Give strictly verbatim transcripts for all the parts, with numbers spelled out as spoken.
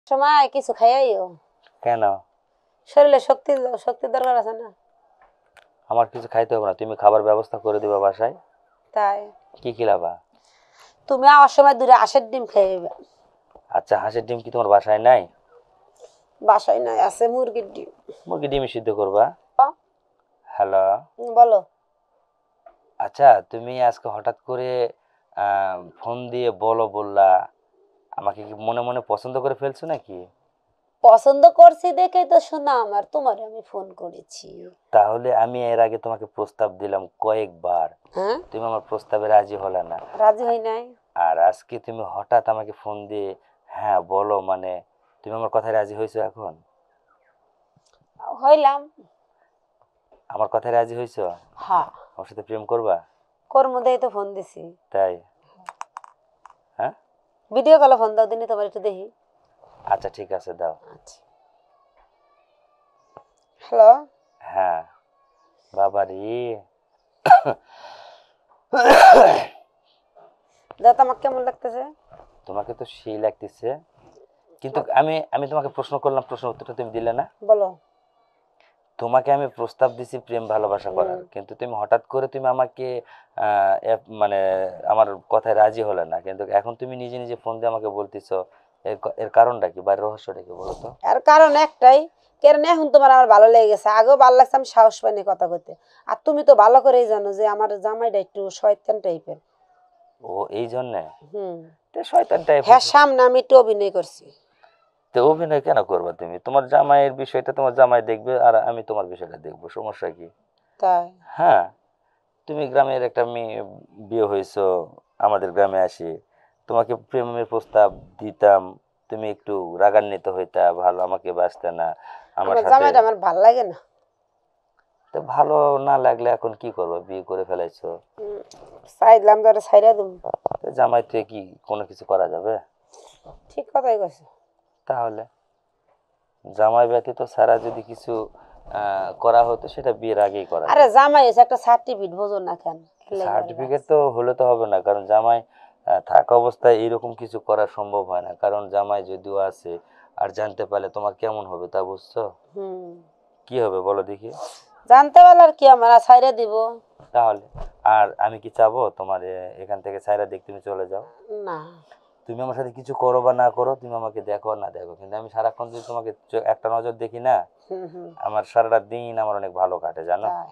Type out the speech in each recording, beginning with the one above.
সময় কিছু খাইয়াইও। কেন? শরীরে শক্তি শক্তি দরকার আছে না? আমার কিছু খাইতে হবে না, তুমি খাবার ব্যবস্থা করে দিবা বাসায়। তাই কি খিলাবা? তুমি আমার সময় দূরে হাঁসের ডিম খাইবে। আচ্ছা, হাঁসের ডিম কি তোমার বাসায় নাই? বাসায় নাই, আছে মুরগির ডিম। মুরগি ডিম সিদ্ধ করবা? হ্যালো। বলো। আচ্ছা, তুমি আজকে হঠাৎ করে ফোন দিয়ে বলো বললা, আমাকে কি মনে মনে পছন্দ করে ফেলছো নাকি? পছন্দ করছি দেখেই তো শোনা আমার তোমারে আমি ফোন করেছি। তাহলে আমি এর আগে তোমাকে প্রস্তাব দিলাম কয়েকবার, হ্যাঁ, তুমি আমার প্রস্তাবে রাজি হলে না। রাজি হই নাই। আর আজকে তুমি হঠাৎ আমাকে ফোন দিয়ে হ্যাঁ বলো, মানে তুমি আমার কথায় রাজি হয়েছো এখন? হইলাম। আমার কথায় রাজি হয়েছো? হ্যাঁ, আমার সাথে প্রেম করবা? কর্ম দেই তো ফোন দিছি। তাই? হ্যাঁ, ভিডিও কলে ফোন দাও দিনই তোমার একটু দেখি। আচ্ছা ঠিক আছে, দাও। আচ্ছা, হ্যালো। হ্যাঁ। বাবারি, দাও তো, আমাকে কেমন লাগতেছে? তোমাকে তো সেই লাগতেছে, কিন্তু আমি আমি তোমাকে প্রশ্ন করলাম, প্রশ্ন উত্তরটা তুমি দিলে না। বলো। তোমাকে আমি প্রস্তাব দিছি প্রেম ভালোবাসা করার, কিন্তু তুমি হঠাৎ করে তুমি আমাকে আহ, এ- মানে আমার কথায় রাজি হলে না, কিন্তু এখন তুমি নিজে নিজে ফোন দিয়ে আমাকে বলতেছো। এর ক- এর কারণটা কি বা রহস্যটা কি বলো তো? আর কারণ একটাই, কারণ এখন তোমার আমার ভালো লেগে গেছে, আগেও ভালো লাগছে, আমি সাহস পাইনি কথা কইতে। আর তুমি তো ভালো করেই জানো যে আমার জামাইটা একটু শয়তান টাইপের। ও, এই জন্যে? হুম। তো শয়তান টাইপ। হ্যাঁ, সামনে আমি একটু অভিনয় করছি। তো অভিনয় কেন করবা তুমি? তোমার জামাইয়ের বিষয়টা তোমার জামাই দেখবে, আর আমি তোমার বিষয়টা দেখবো, সমস্যা কি? তাই? হ্যাঁ। তুমি গ্রামের একটা মেয়ে, বিয়ে হয়েছো, আমাদের গ্রামে আসি, তোমাকে প্রেমের প্রস্তাব দিতাম, তুমি একটু রাগান্বিত হইতা, ভালো আমাকে বাসতে না আমার আমার সাথে। জামাইটা আমার ভাল লাগে না। তো ভালো না লাগলে এখন কি করবো, বিয়ে করে ফেলাইছো। হুম, চাইলাম ধরে ছাইরা দিম। তো জামাই থেকে কি কোনো কিছু করা যাবে? ঠিক কথাই কইছো। তাহলে জামাই ব্যতীত ছাড়া যদি কিছু আহ, করা হতো, সেটা বিয়ের আগেই করা আরে যেত। জামাই হয়েছে একটা সার্টিফিকেট, বোঝো না কেন? এর লাগি আর সার্টিফিকেট রাখছি। তো হলে তো হবে না, কারণ জামাই আহ, থাকা অবস্থায় এরকম কিছু করা সম্ভব হয় না, কারণ জামাই যদিও আছে আর জানতে পারলে তোমার কেমন হবে তা বুঝছো? হুম। কি হবে বলো দেখি? জানতে পারলে আর কি আমার ছাইরা দিব? তাহলে আর আমি কি চাবো তোমার এ- এখান থেকে ছাইরা দেখ তুমি চলে যাও? না। তুমি আমার সাথে কিছু করো বা না করো, তুমি আমাকে দেখো আর না দেখো, কিন্তু আমি সারাক্ষণ যদি তোমাকে চো- একটা নজর দেখি না, হুম হুম। আমার সারাটা দিন আমার অনেক ভালো কাটে জানো। তাই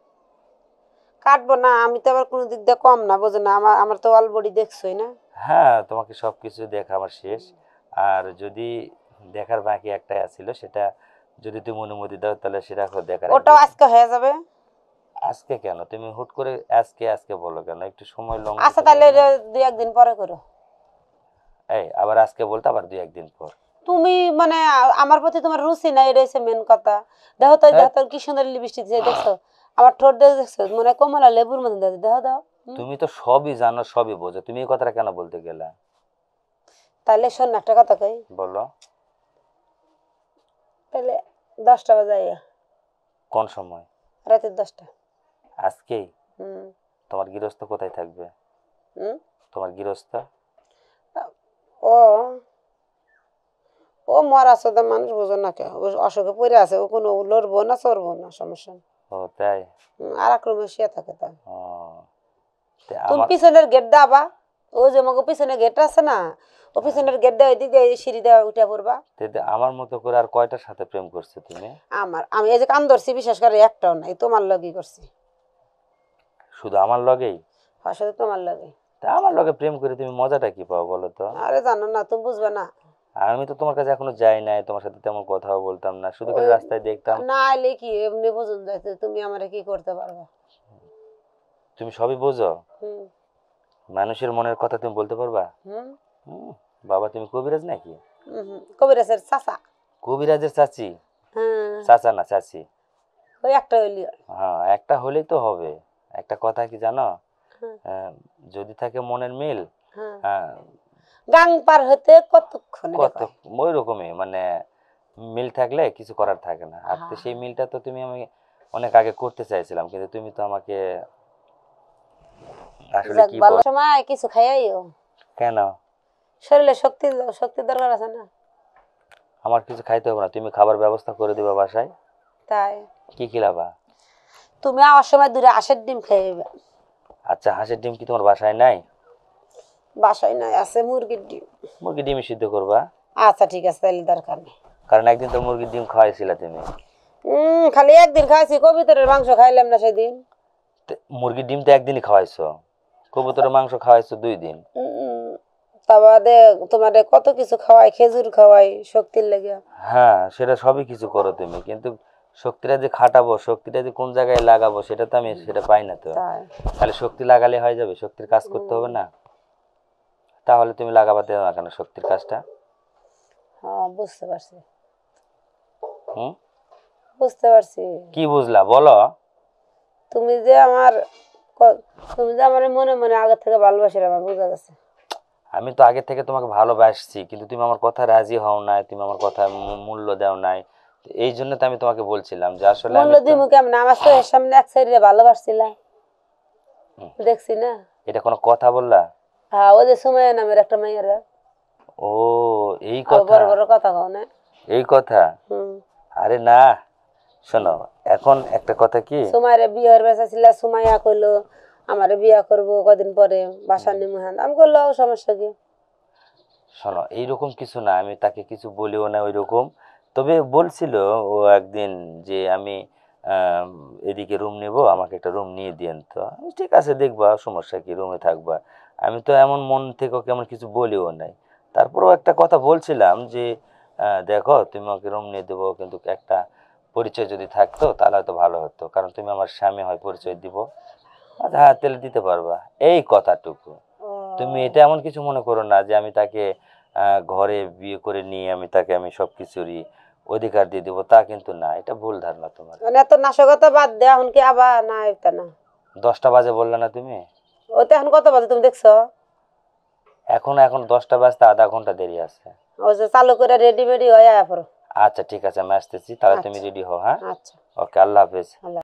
কাটবো না, আমি তো আবার কোনো দিক দিয়ে কম না, বোঝো না, আমার আমার তো অলবডি দেখছোই না। হ্যাঁ, তোমাকে সবকিছু দেখা আমার শেষ। আর যদি দেখার বাকি একটাই আছিল, সেটা যদি তুমি অনুমতি দাও তাহলে সেটা দেখার ওটাও একদম। আজকে হয়ে যাবে। আজকে কেন? তুমি হুট করে আজকে আজকে বলো কেন? একটু সময় লং আচ্ছা, দিতে তাহলে পারো না? এটা দুই একদিন পরে করো। এই আবার আজকে বলতে, আবার দুই একদিন পর? তুমি মানে আ- আমার প্রতি তোমার রুচি নাই, এটা হচ্ছে মেন কথা। দেখো তো, হ্যাঁ, দেখো তো কি সুন্দর লিপস্টিক দিয়ে দেখছো, আমার ঠোঁট দিয়ে দেখছো, মনে হয় কমলা লেবুর মতন দেখো, দেখো দাও। হুম। তুমি তো সবই জানো, সবই বোঝো, তুমি এই কথাটা কেন বলতে গেলা? তাহলে শোন না, একটা কথা কই। বলো। তাহলে দশটা বাজে আইয়া, কোন সময়? রাতের দশটা। আজকেই? হুম। তোমার গৃহস্থ কোথায় থাকবে? হুম। তোমার গৃহস্থ? ও ও মরা সদা মানুষ, বোঝো না কে, ও অসুখে পড়ে আছে, ও কোনো লড়বো না চড়বো না, সমস্যা নেই। ও তাই? হুম, আর এক রুমে শুয়ে থাকে তাই। ও, তে তুমি আমার। পিছনের গেট দাবা, ও যে মগো পিছনে গেট আছে না, ও পিছনের গেট দেওয়া দিক দিয়ে সিঁড়ি দেওয়া উঠে পড়বা। তে আমার মতো করে আর কয়টার সাথে প্রেম করছো তুমি? আমার আমি এই যে কান ধরছি, বিশেষ করে একটাও নাই, তোমার লগই করছি। শুধু আমার লগেই? আসলে তোমার লগে। তা আমার লগে প্রেম করে তুমি মজাটা কি পাও বলো তো? আরে জানো না, তুমি বুঝবে না। আমি তো তোমার কাছে এখনো যাই নাই, তোমার সাথে তেমন কথাও বলতাম না, শুধু খালি ওই রাস্তায় দেখতাম। না আইলে কি এমনি বুঝুন যাইতে, তুমি আমারে কি করতে পারবা? তুমি সবই বোঝো, হুম মানুষের মনের কথা তুমি বলতে পারবা। হুম হুম, বাবা তুমি কবিরাজ নাকি? হুম হুম, কবিরাজের চাচা। কবিরাজের চাচি? হ্যাঁ, চাচা না, চাচি। ওই একটা হইলি। হ্যাঁ, একটা হলেই তো হবে। একটা কথা কি জানো? হ্যাঁ আহ, যদি থাকে মনের মিল, হ্যাঁ, হ্যাঁ, গাং পার হতে কতক্ষণ এটা কত কয়। ওই রকমই, মানে মিল থাকলে কিছু করার থাকে না। আর তো হ্যাঁ সেই মিলটা তো তুমি আমি অনেক আগে করতে চাইছিলাম, কিন্তু তুমি তো আমাকে আসলে যাক, কি ভালো বল। সময় কিছু খাইয়াইও। কেন? শরীরে শক্তি শক্তি দরকার আছে না? আমার কিছু খাইতে হবে না, তুমি খাবার ব্যবস্থা করে দিবা বাসায়। তাই কি খিলাবা? তুমি আমার সময় দূরে আশের ডিম খাইবে। আচ্ছা, হাঁসের ডিম কি তোমার বাসায় নাই? বাসায় নাই, আছে মুরগির ডিম। মুরগির ডিম সিদ্ধ করবা। আচ্ছা ঠিক আছে, তাহলে দরকার নেই। কারণ একদিন তো মুরগির ডিম খাওয়াইছিলা তুমি। হম খালি একদিন খাইছি, কবিতরের মাংস খাইলাম না সেদিন। তে মুরগির ডিম তো একদিনই খাওয়াইছো, কবুতরের মাংস খাওয়াইছো দুই দিন। উম, তা বাদে তোমারে কত কিছু খাওয়াই, খেজুর খাওয়াই শক্তির লেগে। হ্যাঁ, সেটা সবই কিছু করো তুমি, কিন্তু শক্তিটা যে খাটাবো, শক্তিটা যে কোন জায়গায় লাগাবো সেটা তো আমি সেটা পাই না তো। তাই তাহলে শক্তি লাগালে হয়ে যাবে? শক্তির কাজ করতে হবে না? তাহলে তুমি লাগাবাতে না কেন শক্তির কাজটা? হ্যাঁ বুঝতে পারছি, হুম, বুঝতে পারছি। কি বুঝলা বলো? তুমি যে আমার ক- তুমি যে আমার মনে মনে আগে থেকে ভালোবাসিলে আমার বোঝা গেছে। আমি তো আগে থেকে তোমাকে ভালোবাসছি, কিন্তু তুমি আমার কথা রাজি হও নাই, তুমি আমার কথা মূল্য দাও নাই। তো এই জন্য তো আমি তোমাকে বলছিলাম যে আসলে আমি মূল্য তো- দিমু কেমন, আমার তো এর সামনে এক সাইডে ভালোবাসছিলা, হুম। দেখছি না। এটা কোনো কথা বললা? হ্যাঁ ওই যে সুমাইয়া নামের একটা মেয়েরা, ও এই আর কথা, বড় বড় কথা কও না। এই কথা। হুম আরে না, শোনো, এখন একটা কথা কি, সুমাইরে বিয়ের বেচা ছিল, সুমাইয়া কইলো আমারে বিয়া করবো কদিন পরে, বাসা নিমু। হ্যাঁ আমি করলো সমস্যা কি? শোনো এইরকম কিছু না, আমি তাকে কিছু বলিও না ওই রকম। তবে বলছিল ও একদিন যে আমি আম, এদিকে রুম নেব, আমাকে একটা রুম নিয়ে দিয়েন। তো আমি ঠিক আছে দেখবা, সমস্যা কি, রুমে থাকবা। আমি তো এমন মন থেকে ওকে এমন কিছু বলিও নাই। তারপরেও একটা কথা বলছিলাম যে আহ, দেখো তুমি ওকে রুম নিয়ে দেবো, কিন্তু একটা পরিচয় যদি থাকতো তাহলে হয়তো ভালো হতো, কারণ তুমি আমার স্বামী হয়, পরিচয় দিব। আচ্ছা হ্যাঁ, তাহলে দিতে পারবা, এই কথাটুকু। ও, তুমি এটা এমন কিছু মনে করো না যে আমি তাকে আহ, ঘরে বিয়ে করে নিয়ে আমি তাকে আমি সবকিছুরই অধিকার দিয়ে দেবো, তা কিন্তু না, এটা ভুল ধারণা তোমার। মানে এত নাশকতা বাদ দে, এখন কি আবার না এটা না? দশটা বাজে বললে না তুমি? ও তো এখন কত বাজে তুমি দেখছো? এখন এখন দশটা বাজতে আধা ঘন্টা দেরি আছে। ও যে চালু করে রেডিমেডি হয়ে আয়া পড়ো। আচ্ছা ঠিক আছে, আমি আসতেছি, তাহলে তুমি আচ্ছা রেডি হও। হ্যাঁ, আচ্ছা, ওকে, আল্লাহ হাফেজ। আল্লাহ।